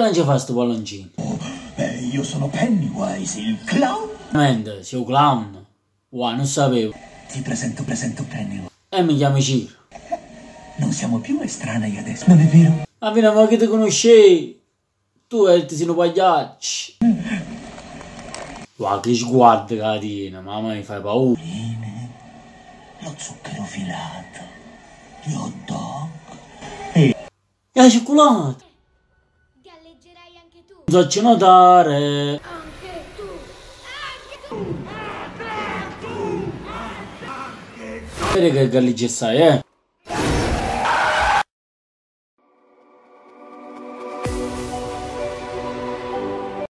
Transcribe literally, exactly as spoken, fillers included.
non ci fa sto palloncino? Oh, eh, io sono Pennywise, il clown. Veramente, sei un clown? Wow, non sapevo. Ti presento, presento Pennywise. E mi chiami Ciro. Non siamo più estranei adesso, non è vero? Ma fino a mo' che ti conosci, tu e ti sei un pagliaccio. Wow, che sguardo che la tiene, mamma mi fai paura. Lo zucchero filato, gli hot dog. E la cioccolata. Galleggerai anche tu. Non faccio notare. Anche tu. Anche tu. Vedi che galleggia sai, eh?